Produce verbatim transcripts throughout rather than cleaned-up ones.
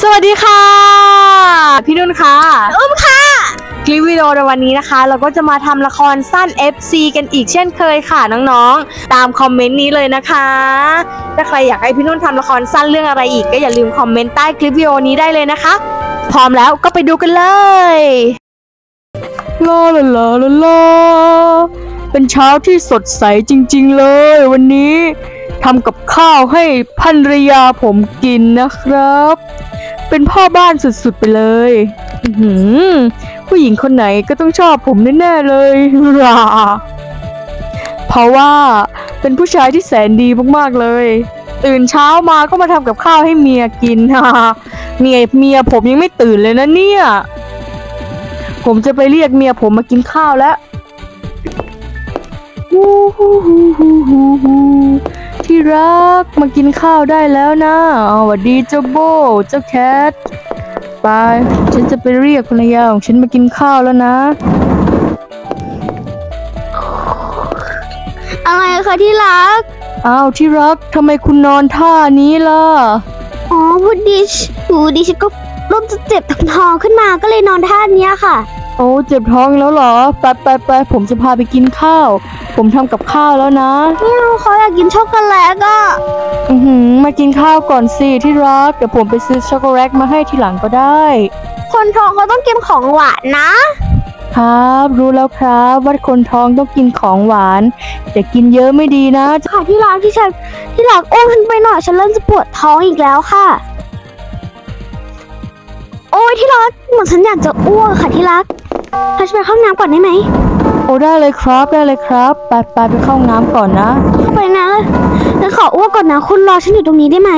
วัสดีค่ะพี่นุ่นค่ะอุ้มค่ะคลิปวิดีโอในวันนี้นะคะเราก็จะมาทำละครสั้น เอฟ ซี กันอีกเช่นเคยค่ะน้องๆตามคอมเมนต์นี้เลยนะคะถ้าใครอยากให้พี่นุ่นทำละครสั้นเรื่องอะไรอีกก็อย่าลืมคอมเมนต์ใต้คลิปวิดีโอนี้ได้เลยนะคะพร้อมแล้วก็ไปดูกันเลยลาลาลาลาลาเป็นเช้าที่สดใสจริงๆเลยวันนี้ทำกับข้าวให้ภรรยาผมกินนะครับเป็นพ่อบ้านสุดๆไปเลยผู้หญิงคนไหนก็ต้องชอบผมแน่ๆเลยราเพราะว่าเป็นผู้ชายที่แสนดีมากๆเลยตื่นเช้ามาก็มาทำกับข้าวให้เมียกินฮ่าเมียเมียผมยังไม่ตื่นเลยนะเนี่ยผมจะไปเรียกเมียผมมากินข้าวแล้วที่รักมากินข้าวได้แล้วนะสวัสดีเจ้าโบเจ้าแคทไปฉันจะไปเรียกภรรยาของฉันมากินข้าวแล้วนะอะไรคะที่รักอ้าวที่รักทำไมคุณนอนท่านี้ล่ะอ๋อพูดดิชหูดิฉันก็เริ่มจะเจ็บท้องขึ้นมาก็เลยนอนท่านี้ค่ะโอ้เจ็บท้องแล้วเหรอไปไปไปผมจะพาไปกินข้าวผมทำกับข้าวแล้วนะไม่เอาเขาอยากกินช็อกโกแลตอ่ะอือหือมากินข้าวก่อนสิที่รักเดี๋ยวผมไปซื้อช็อกโกแลตมาให้ทีหลังก็ได้คนท้องเขาต้องกินของหวานนะครับรู้แล้วครับว่าคนท้องต้องกินของหวานแต่กินเยอะไม่ดีนะค่ะที่รักที่ฉันที่รักโอ้ฉันไปหน่อยฉันเริ่มจะปวดท้องอีกแล้วค่ะโอ้ยที่รักเหมือนฉันอยากจะอ้วกค่ะที่รักพาฉันไปเข้าน้ำก่อนได้ไหมโอ้ได้เลยครับได้เลยครับไปไปไปเข้าน้ำก่อนนะเข้าไปนะฉันขออ้วกก่อนนะคุณรอฉันอยู่ตรงนี้ได้ไหม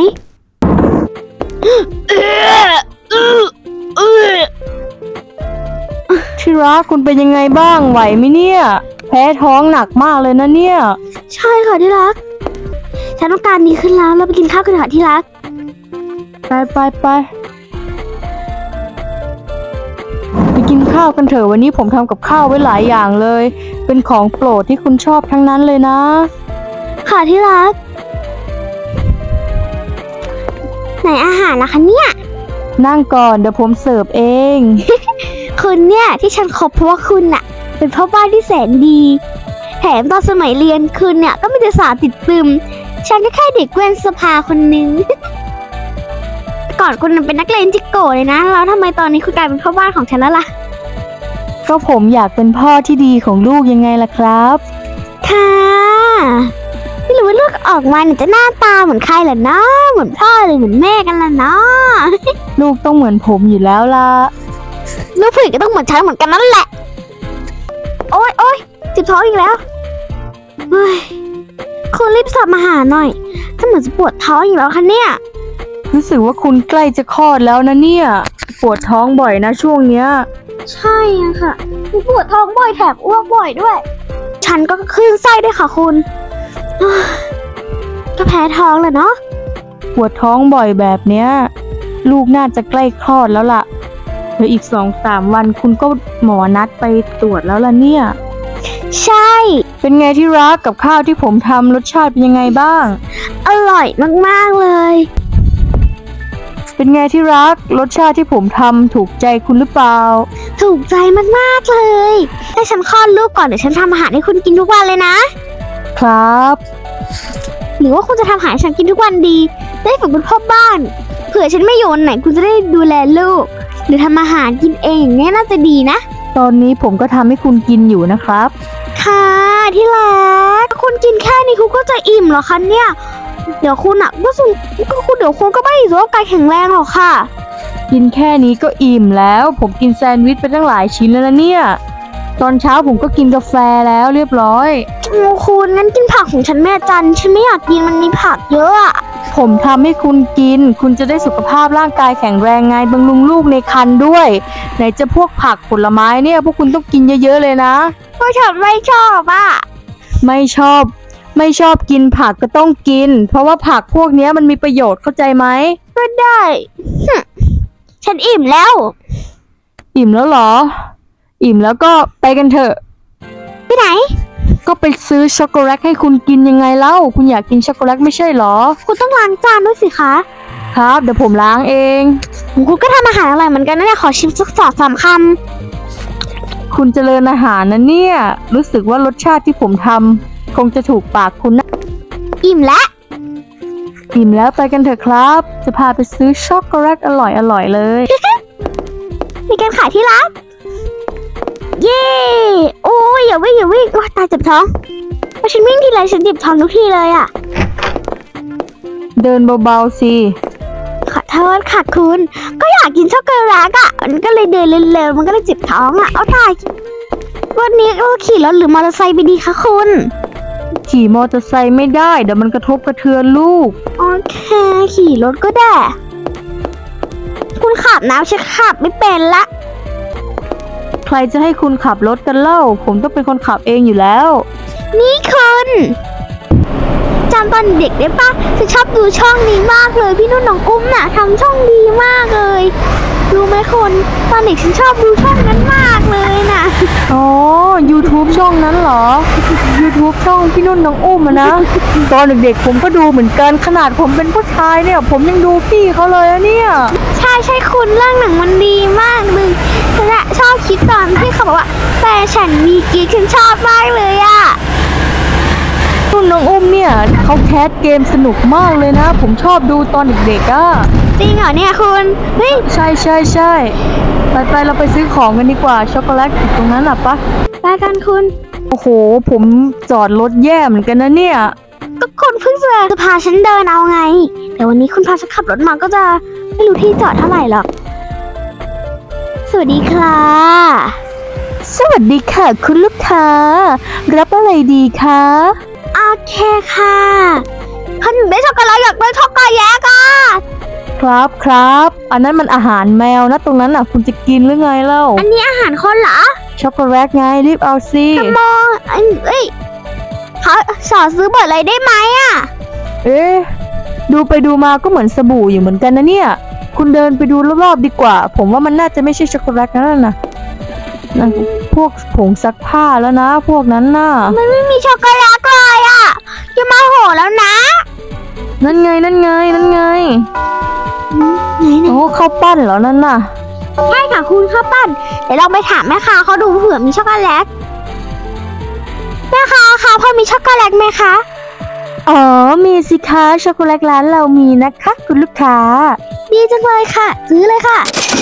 ที่รักคุณเป็นยังไงบ้างไหวไหมเนี่ยแพ้ท้องหนักมากเลยนะเนี่ยใช่ค่ะที่รักฉันต้องการดีขึ้นแล้วเราไปกินข้าวกันเถอะที่รักไปไปไปไปกินข้าวกันเถอะวันนี้ผมทำกับข้าวไว้หลายอย่างเลยเป็นของโปรดที่คุณชอบทั้งนั้นเลยนะค่ะที่รักไหนอาหารล่ะคะเนี่ยนั่งก่อนเดี๋ยวผมเสิร์ฟเองคุณเนี่ยที่ฉันคบเพราะว่าคุณน่ะเป็นพ่อบ้านที่แสนดีแถมตอนสมัยเรียนคุณเนี่ยก็มีแต่สาวติดตึมฉันก็แค่เด็กเว้นสภาคนนึง ก่อนคุณเป็นนักเลงจิโก้เลยนะแล้วทำไมตอนนี้คุณกลายเป็นพ่อบ้านของฉันแล้วล่ะก็ผมอยากเป็นพ่อที่ดีของลูกยังไงล่ะครับค่ะไม่รู้ว่าลูกออกมาเนี่ยจะหน้าตาเหมือนใครล่ะนะเหมือนพ่อหรือเหมือนแม่กันล่ะนะลูกต้องเหมือนผมอยู่แล้วล่ะลูกผู้หญิงก็ต้องเหมือนฉันเหมือนกันนั่นแหละโอ๊ยโอ๊ยเจ็บท้องอีกแล้วเฮ้ยคุณรีบสับมาหาหน่อยถ้าเหมือนจะปวดท้องอีกแล้วคะเนี่ยรู้สึกว่าคุณใกล้จะคลอดแล้วนะเนี่ยปวดท้องบ่อยนะช่วงเนี้ยใช่ค่ะปวดท้องบ่อยแถมอ้วกบ่อยด้วยฉันก็คลื่นไส้ด้วยค่ะคุณก็แพ้ท้องแหละเนาะปวดท้องบ่อยแบบเนี้ยลูกน่าจะใกล้คลอดแล้วล่ะเดี๋ยวอีกสองสามวันคุณก็หมอนัดไปตรวจแล้วล่ะเนี่ยใช่เป็นไงที่รักกับข้าวที่ผมทำรสชาติเป็นยังไงบ้างอร่อยมากๆเลยเป็นไงที่รักรสชาติที่ผมทำถูกใจคุณหรือเปล่าถูกใจมากๆเลยให้ฉันคลอดลูกก่อนเดี๋ยวฉันทำอาหารให้คุณกินทุกวันเลยนะครับหรือว่าคุณจะทำอาหารให้ฉันกินทุกวันดีได้ฝึกเป็นพ่อบ้านเผื่อฉันไม่อยู่วันไหนคุณจะได้ดูแลลูกหรือทำอาหารกินเองเนี่ยน่าจะดีนะตอนนี้ผมก็ทำให้คุณกินอยู่นะครับค่ะที่รักคุณกินแค่นี้คุณก็จะอิ่มเหรอคะเนี่ยเดี๋ยวคุณอ่ะก็สุก็คุณเดี๋ยวคุณก็ไม่สุขภาพแข็งแรงหรอกค่ะกินแค่นี้ก็อิ่มแล้วผมกินแซนด์วิชไปตั้งหลายชิ้นแล้วนะเนี่ยตอนเช้าผมก็กินกาแฟแล้วเรียบร้อยโอ้คุณงั้นกินผักของฉันแม่จันฉันไม่อยากกินมันมีผักเยอะอ่ะผมทำให้คุณกินคุณจะได้สุขภาพร่างกายแข็งแรงไงบำรุงลูกในครรภ์ด้วยไหนจะพวกผักผลไม้เนี่ยพวกคุณต้องกินเยอะๆเลยนะเพราะฉันไม่ชอบอ่ะไม่ชอบไม่ชอบกินผักก็ต้องกินเพราะว่าผักพวกนี้มันมีประโยชน์เข้าใจไหมก็ได้ฉันอิ่มแล้วอิ่มแล้วเหรออิ่มแล้วก็ไปกันเถอะไปไหนก็ไปซื้อช็อกโกแลตให้คุณกินยังไงเล่าคุณอยากกินช็อกโกแลตไม่ใช่เหรอคุณต้องล้างจานด้วยสิคะคครับ เดี๋ยวผมล้างเองคุณก็ทำอาหารอร่อยเหมือนกันนะเนี่ยขอชิมสักสองสามคคุณเจริญอาหารนะเนี่ยรู้สึกว่ารสชาติที่ผมทำคงจะถูกปากคุณนะำอิ่มแล้วอิ่มแล้วไปกันเถอะครับ จะพาไปซื้อช็อกโกแลตอร่อยอร่อยเลยมีการขายที่ร้านเย้โอ้ยอย่าวิ่งอย่าวิ่งว้าตายเจ็บท้องพอฉันวิ่งทีไรฉันเจ็บท้องทุกทีเลยอ่ะเดินเบาๆสิขอโทษค่ะคุณ ก็อยากกินช็อกโกแลตอ่ะมันก็เลยเดินเร็วๆมันก็เลยเจ็บท้องอ่ะเอาตายวันนี้เราขี่รถหรือมอเตอร์ไซค์ไปดีคะคุณขี่มอเตอร์ไซค์ไม่ได้เดี๋ยวมันกระทบกระเทือนลูกโอเคขี่รถก็ได้ คุณขับนะฉันขับไม่เป็นละใครจะให้คุณขับรถกันเล่า ผมต้องเป็นคนขับเองอยู่แล้วนี่คุณจำตอนเด็กได้ปะฉันชอบดูช่องนี้มากเลยพี่นุ่นน้องอุ้มน่ะทำช่องดีมากเลยรู้ไหมคุณตอนเด็กฉันชอบดูช่องนั้นมากเลยน่ะอ๋อ YouTube ช่องนั้นเหรอ YouTube ช่องพี่นุ่นน้องอุ้มอะนะ ตอนเด็กๆผมก็ดูเหมือนกันขนาดผมเป็นผู้ชายเนี่ย ผมยังดูพี่เขาเลยอะเนี่ยใช่ใช่คุณเรื่องหนังมันดีมากเลยฉันอะชอบคิดตอนที่เขาบอกว่าแฟนฉันมีกิ๊กฉันชอบมากเลยอะนุ่นน้องอุ้มเนี่ยเขาแคสเกมสนุกมากเลยนะ ผมชอบดูตอนเด็กๆอ่ะจริงเหรอเนี่ยคุณเฮ้ยใช่ใช่ใช่ไปไปเราไปซื้อของกันดีกว่าช็อกโกแลตอยู่ตรงนั้นหรอปะไปกันคุณโอ้โห ผมจอดรถแย่เหมือนกันนะเนี่ยก็คุณเพิ่งจะจะพาฉันเดินเอาไง แต่วันนี้คุณพาฉันขับรถมาก็จะไม่รู้ที่จอดเท่าไหร่หรอกสวัสดีค่ะสวัสดีค่ะคุณลูกค้า รับอะไรดีคะโอเคค่ะคุณได้ช็อกโกแลตอยากได้ช็อกโกแลตอ่ะครับครับอันนั้นมันอาหารแมวนะตรงนั้นอ่ะคุณจะกินหรือไงเล่าอันนี้อาหารคนเหรอช็อกโกแลตไงรีบเอาสิขโมยอันเอ้ยเขาสอนซื้อบ่อยเลยได้ไหมอ่ะเอ๊ะดูไปดูมาก็เหมือนสบู่อยู่เหมือนกันนะเนี่ย คุณเดินไปดูรอบๆดีกว่า ผมว่ามันน่าจะไม่ใช่ช็อกโกแลตนั่นนะนะพวกผงซักผ้าแล้วนะ พวกนั้นน่ะมันไม่มีช็อกโกแลตเลยอ่ะจะมาโหแล้วนะนั่นไงนั่นไงนั่นไงไหนไหนโอ้ข้าวปั้นเหรอนั่นน่ะใช่ค่ะคุณข้าวปั้นเดี๋ยวเราไปถามแม่ค้าเขาดูเผื่อมีช็อกโกแลตแม่ค้าคะพอมีช็อกโกแลตไหมคะอ๋อมีสิคะช็อกโกแลตร้านเรามีนะคะคุณลูกค้าดีจังเลยค่ะ ซื้อเลยค่ะ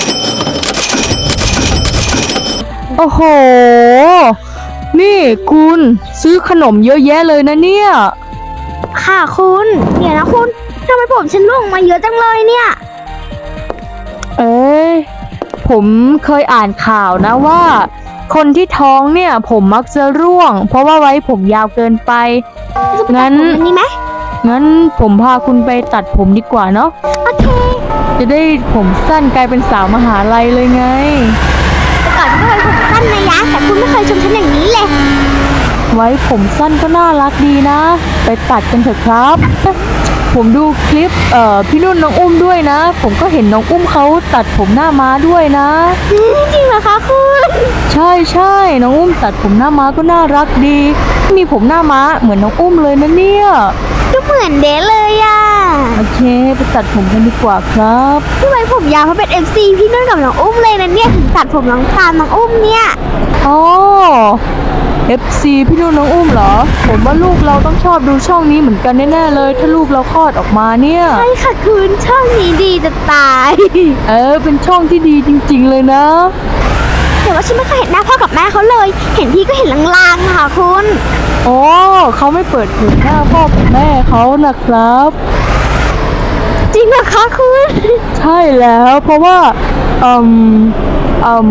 โอ้โห นี่คุณซื้อขนมเยอะแยะเลยนะเนี่ยค่ะคุณเดี๋ยวนะคุณทำไมผมฉันร่วงมาเยอะจังเลยเนี่ยเอ้ยผมเคยอ่านข่าวนะว่า คนที่ท้องเนี่ยผมมักจะร่วง เพราะว่าไว้ผมยาวเกินไป งั้นอันนี้ไหมงั้นผมพาคุณไปตัดผมดีกว่าเนาะโอเคจะได้ผมสั้นกลายเป็นสาวมหาลัยเลยไงแต่ก่อนก็เคยผมสั้นนะยะแต่คุณไม่เคยชมฉันอย่างนี้เลยไว้ผมสั้นก็น่ารักดีนะ ไปตัดกันเถอะครับ ผมดูคลิปเอ่อพี่นุ่นน้องอุ้มด้วยนะ ผมก็เห็นน้องอุ้มเขาตัดผมหน้าม้าด้วยนะจริงเหรอคะคุณใช่ใช่น้องอุ้มตัดผมหน้าม้าก็น่ารักดี มีผมหน้าม้าเหมือนน้องอุ้มเลยนะเนี่ยก็เหมือนเดะเลยอ่ะโอเคไปตัดผมกันดีกว่าครับพี่ไว้ผมยาวเพราะเป็น เอฟ ซี พี่นุ่นกับน้องอุ้มเลยนะเนี่ยถึงตัดผมน้องตามน้องอุ้มเนี่ยอ๋อ เอฟ ซี พี่นุ่นน้องอุ้มเหรอ ผมว่าลูกเราต้องชอบดูช่องนี้เหมือนกันแน่ๆเลย ถ้าลูกเราคลอดออกมาเนี่ยใช่ค่ะคุณช่องนี้ดีจะตายเออเป็นช่องที่ดีจริงๆเลยนะแต่ว่าฉันไม่เคยเห็นหน้าพ่อกับแม่เขาเลย เห็นพี่ก็เห็นลางๆค่ะคุณอ๋อเขาไม่เปิดเผยหน้าพ่อกับแม่เขานะครับจริงเหรอคะคุณใช่แล้วเพราะว่าอืมอืม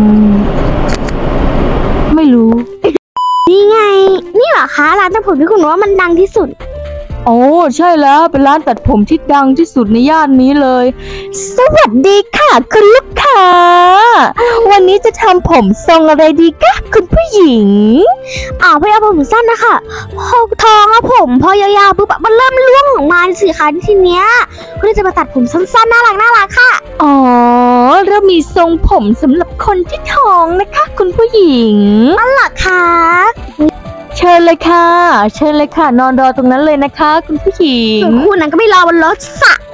ไม่รู้นี่ไง นี่เหรอคะร้านตัดผมที่คุณว่ามันดังที่สุดโอ้ใช่แล้วเป็นร้านตัดผมที่ดังที่สุดในย่านนี้เลย สวัสดีค่ะคุณลูกค้า วันนี้จะทำผมทรงอะไรดีคะคุณผู้หญิงอ๋อพอเอาผมสั้นนะคะพอทองอะผมพอยาวๆปุ๊บอะมันเริ่มร่วงออกมาสิคะทีเนี้ยก็เลยจะมาตัดผมสั้นๆน่ารักน่ารักค่ะอ๋อเรามีทรงผมสำหรับคนที่ท้องนะคะ คุณผู้หญิงหรอคะเชิญเลยค่ะ เชิญเลยค่ะ นอนรอตรงนั้นเลยนะคะ คุณผู้หญิงส่วนคุณนั้นก็ไม่รอบนรถสะ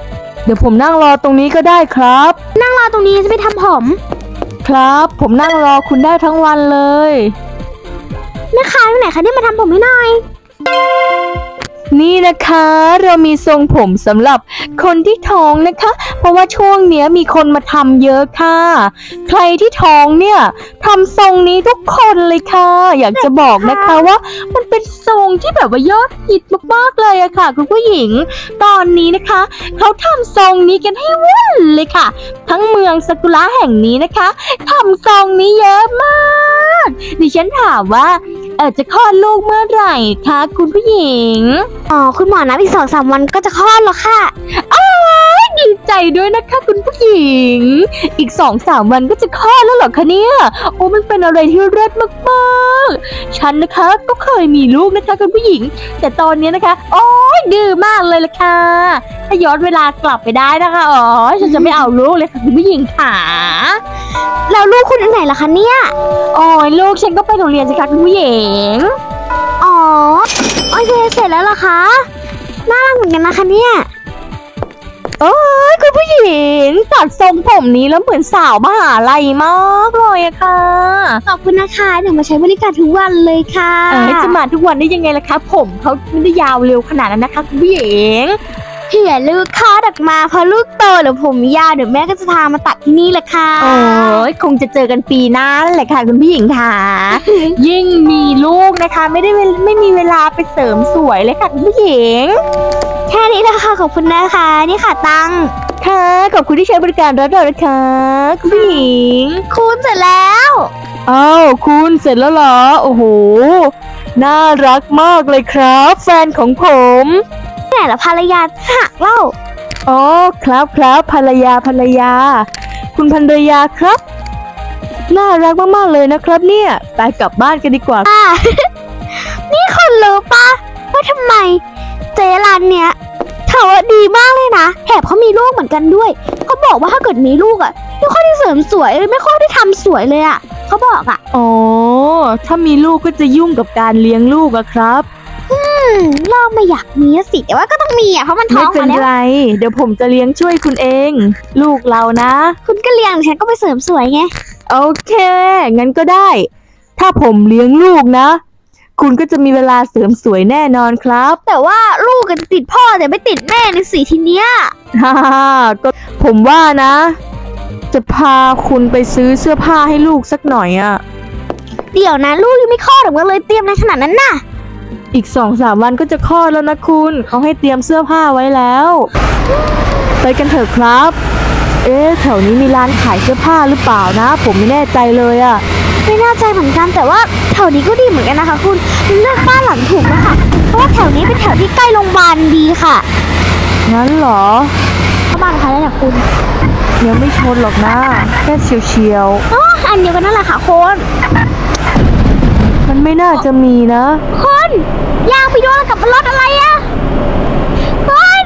เดี๋ยวผมนั่งรอตรงนี้ก็ได้ครับนั่งรอตรงนี้จะไปทำผมครับ ผมนั่งรอคุณได้ทั้งวันเลยแม่ค้าอยู่ไหนคะที่มาทำผมให้หน่อยนี่นะคะเรามีทรงผมสำหรับคนที่ท้องนะคะ เพราะว่าช่วงเนี้ยมีคนมาทำเยอะค่ะ ใครที่ท้องเนี่ยทำทรงนี้ทุกคนเลยค่ะ อยากจะบอกนะคะว่ามันเป็นทรงที่แบบว่ายอดฮิตมากๆเลยอะค่ะคุณผู้หญิง ตอนนี้นะคะเขาทำทรงนี้กันให้วุ่นเลยค่ะ ทั้งเมืองซากุระแห่งนี้นะคะทำทรงนี้เยอะมากดิฉันถามว่าเออจะคลอดลูกเมื่อไหร่คะคุณผู้หญิงอ๋อคุณหมอนับอีกสองสามวันก็จะคลอดแล้วค่ะอ้าวดีใจด้วยนะคะคุณผู้หญิง อีกสองสามวันก็จะคลอดแล้วเหรอคะเนี่ยโอ้มันเป็นอะไรที่เลิศมากๆฉันนะคะก็เคยมีลูกนะคะคุณผู้หญิง แต่ตอนนี้นะคะโอ้ยดื้อมากเลยล่ะค่ะถ้าย้อนเวลากลับไปได้นะคะอ๋อฉันจะไม่เอาลูกเลยค่ะคุณผู้หญิงค่ะแล้วลูกคุณอันไหนล่ะคะเนี่ยโอ้ยลูกฉันก็ไปโรงเรียนสิคะคุณผู้หญิงอ๋อโอเคเสร็จแล้วเหรอคะน่ารักเหมือนกันนะคะเนี่ยโอ้ยคุณผู้หญิงตัดทรงผมนี้แล้วเหมือนสาวมหาลัยมากเลยอะค่ะขอบคุณนะคะเดี๋ยวมาใช้บริการทุกวันเลยค่ะเออจะมาทุกวันได้ยังไงล่ะคะผมเขาไม่ได้ยาวเร็วขนาดนั้นนะคะคุณผู้หญิงเผื่อลูกคลอดออกมาพอลูกโตหรือผมยาวเดี๋ยวแม่ก็จะพามาตัดที่นี่แหละค่ะโอ้ยคงจะเจอกันปีหน้านั่นแหละค่ะคุณผู้หญิงค่ะ ยิ่งมีลูกนะคะ ไม่ได้เวลไม่มีเวลาไปเสริมสวยเลยค่ะคุณผู้หญิงแค่นี้นะคะขอบคุณนะคะนี่ค่ะตังค์ค่ะขอบคุณที่ใช้บริการรับเรานะคะคุณผู้หญิงคุณเสร็จแล้วอ้าวคุณเสร็จแล้วเหรอโอ้โหน่ารักมากเลยครับแฟนของผมไหนล่ะภรรยาหักเล่าอ๋อครับครับภรรยาภรรยา คุณภรรยาครับน่ารักมากๆเลยนะครับเนี่ยไปกลับบ้านกันดีกว่าอ่า นี่คนรู้ปะว่าทำไมเจร้านเนี้ยเธอว่าดีมากเลยนะแถมเขามีลูกเหมือนกันด้วยเขาบอกว่าถ้าเกิดมีลูกอ่ะไม่ค่อยได้เสริมสวยเลยไม่ค่อยได้ทำสวยเลยอ่ะเขาบอกอ่ะอ๋อถ้ามีลูกก็จะยุ่งกับการเลี้ยงลูกอะครับอืมเราไม่อยากมีอะสิแต่ว่าก็ต้องมีอ่ะเพราะมันท้ไม่องเป็นมาแล้วไร เดี๋ยวผมจะเลี้ยงช่วยคุณเอง ลูกเรานะคุณก็เลี้ยงฉันก็ไปเสริมสวยไงโอเค งั้นก็ได้ ถ้าผมเลี้ยงลูกนะ คุณก็จะมีเวลาเสริมสวยแน่นอนครับแต่ว่าลูกก็จะติดพ่อแต่ไม่ติดแม่ในสีทีเนี้ยฮ่าก็ผมว่านะ จะพาคุณไปซื้อเสื้อผ้าให้ลูกสักหน่อยอะเดี๋ยวนะลูกยังไม่คลอดหรอกเลยเตรียมในขนาดนั้นน่ะอีกสองสามวันก็จะคลอดแล้วนะคุณ เขาให้เตรียมเสื้อผ้าไว้แล้ว ไปกันเถอะครับ เอ๊ะแถวนี้มีร้านขายเสื้อผ้าหรือเปล่านะ ผมไม่แน่ใจเลยอะไม่แน่ใจเหมือนกันแต่ว่าแถวนี้ก็ดีเหมือนกันนะคะคุณเลือกบ้านหลังถูกนะคะเพราะว่าแถวนี้เป็นแถวที่ใกล้โรงพยาบาลดีค่ะงั้นเหรอเข้าบ้านนะคะแล้วเนี่ยคุณยังไม่ชนหรอกนะ แค่เฉียวอ๋ออันเดียวกันนั่นแหละค่ะคุณๆ มันไม่น่าจะมีนะคุณยางไปโดนกับรถอะไรอะคุณ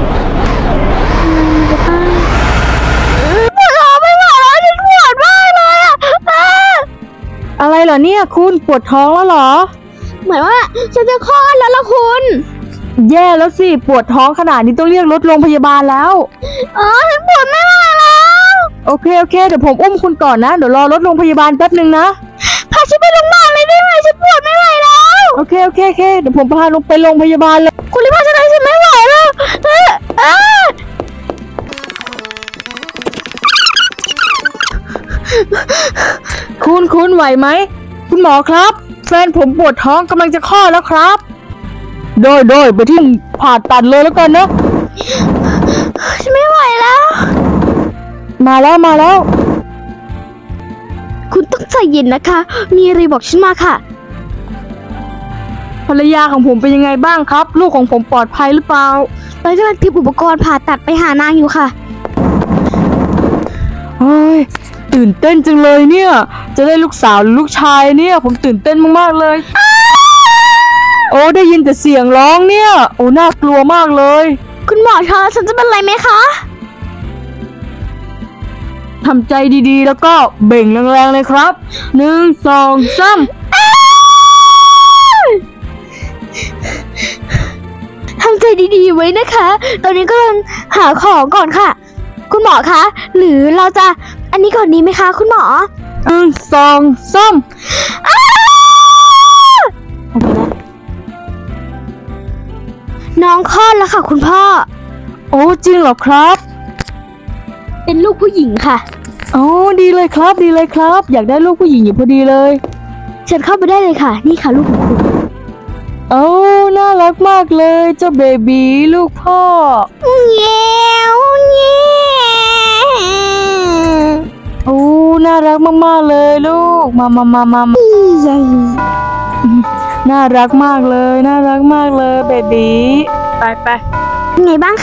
ปวดท้องไม่ไหวแล้วฉันปวดมากเลยอะอ่าอะไรเหรอเนี่ยคุณปวดท้องแล้วเหรอเหมือนว่าฉันจะคลอดแล้วล่ะคุณแย่แล้วสิ ปวดท้องขนาดนี้ต้องเรียกรถโรงพยาบาลแล้วอ๋อฉันปวดไม่ไหวแล้วโอเคโอเคเดี๋ยวผมอุ้มคุณก่อนนะ เดี๋ยวรอรถโรงพยาบาลแป๊บนึงนะพาฉันไปโรงพยาบาลเลยได้ไหมฉันปวดไม่ไหวแล้วโอเคโอเคโอเคเดี๋ยวผมพาลงไปโรงพยาบาลเลยคุณรีบพาฉันไปฉันไม่ไหวแล้วเออเออคุณคุณไหวไหมคุณหมอครับ แฟนผมปวดท้องกำลังจะคลอดแล้วครับโดยโดยไปที่ผ่าตัดเลยแล้วกันนะฉันไม่ไหวแล้วมาแล้วมาแล้วคุณต้องใจเย็นนะคะ มีอะไรบอกฉันมาค่ะภรรยาของผมเป็นยังไงบ้างครับ ลูกของผมปลอดภัยหรือเปล่าตอนนี้กำลังเตรียมอุปกรณ์ผ่าตัดไปหานางอยู่ค่ะเฮ้ยตื่นเต้นจังเลยเนี่ย จะได้ลูกสาวหรือลูกชายเนี่ย ผมตื่นเต้นมากๆเลย โอ้ได้ยินแต่เสียงร้องเนี่ย โอ้น่ากลัวมากเลยคุณหมอคะฉันจะเป็นอะไรไหมคะทำใจดีๆ แล้วก็เบ่งแรงๆเลยครับหนึ่งสองสามทำใจดีๆไว้นะคะ ตอนนี้กำลังหาของก่อนค่ะ คุณหมอคะ หรือเราจะอันนี้ก่อนดีไหมคะ คุณหมออืมสองส้มโอเคแล้วน้องคลอดแล้วค่ะ คุณพ่อโอ้จริงเหรอครับเป็นลูกผู้หญิงค่ะโอ้ดีเลยครับดีเลยครับ อยากได้ลูกผู้หญิงอยู่พอดีเลยเชิญเข้าไปได้เลยค่ะ นี่ค่ะลูกของคุณโอ้น่ารักมากเลยเจ้าเบบีลูกพ่อเงี้ยวเงี้ยวโอ้น่ารักมากๆเลยลูกมามามามามาใหญ่น่ารักมากเลยน่ารักมากเลยเบบีไปไปไงบ้างคะ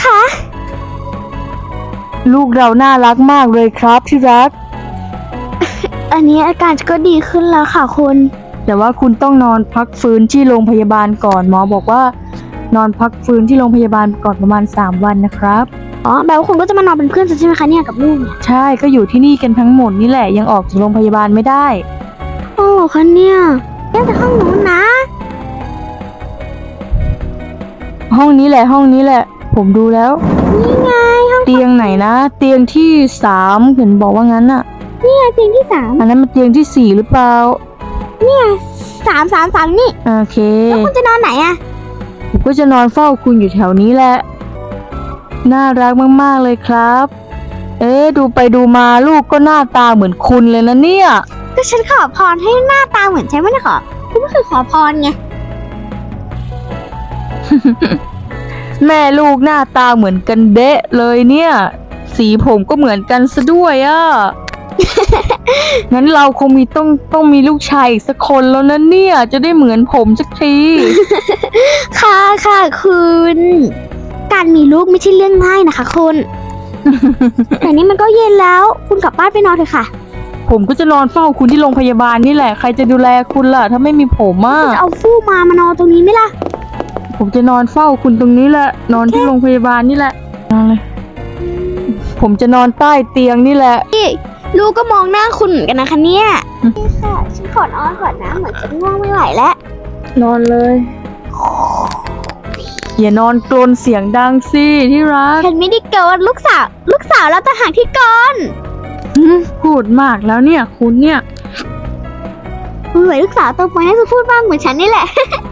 ลูกเราน่ารักมากเลยครับที่รักอันนี้อาการก็ดีขึ้นแล้วค่ะคุณแต่ว่าคุณต้องนอนพักฟื้นที่โรงพยาบาลก่อนหมอบอกว่า นอนพักฟื้นที่โรงพยาบาลก่อนประมาณสามวันนะครับอ๋อแปลว่าคุณก็จะมานอนเป็นเพื่อนฉันใช่ไหมคะเนี่ยกับลูกเนี่ยใช่ก็อยู่ที่นี่กันทั้งหมดนี่แหละยังออกจากโรงพยาบาลไม่ได้โอ้คะเนี่ยแค่แต่ห้องนู้นนะห้องนี้แหละห้องนี้แหละ ผมดูแล้วนี่ไงห้องเตียงไหนนะ เตียงที่สามเห็นบอกว่างั้นน่ะนี่ไงเตียงที่สามอันนั้นมันเตียงที่สี่หรือเปล่าเนี่ยสามสามสามนี่โอเคแล้วคุณจะนอนไหนอะผมก็จะนอนเฝ้าคุณอยู่แถวนี้แหละ น่ารักมากๆเลยครับ เอ๊ะดูไปดูมาลูกก็หน้าตาเหมือนคุณเลยนะเนี่ยก็ฉันขอพรให้หน้าตาเหมือนฉันไม่ได้ขอคุณก็คือขอพรไงแม่ลูกหน้าตาเหมือนกันเดะเลยเนี่ย สีผมก็เหมือนกันซะด้วยอะ่ะ งั้นเราคงมีต้องต้องมีลูกชายอีกสักคนแล้วนะเนี่ย จะได้เหมือนผมสักทีค่ะค่ะคุณ การมีลูกไม่ใช่เรื่องง่ายนะคะคุณ แต่นี่มันก็เย็นแล้ว คุณกลับบ้านไปนอนเถอะค่ะผมก็จะนอนเฝ้าคุณที่โรงพยาบาลนี่แหละ ใครจะดูแลคุณล่ะ ถ้าไม่มีผมอ่ะจะเอาฟูกมามานอนตรงนี้ไหมล่ะผมจะนอนเฝ้าคุณตรงนี้แหละ นอนที่โรงพยาบาลนี่แหละนอนเลย ผมจะนอนใต้เตียงนี่แหละลูกก็มองหน้าคุณเหมือนกันนะคะเนี่ยนี่ค่ะ ฉันขอนอนก่อนนะเหมือนจะง่วงไม่ไหวแล้วนอนเลย อย่านอนกรนเสียงดังสิที่รักฉันไม่ได้โกนลูกสาว ลูกสาวเราต่างหากที่โกนหืมพูดมากแล้วเนี่ย คุณเนี่ยเหมือนลูกสาวโตไปน่าจะพูดบ้างเหมือนฉันนี่แหละ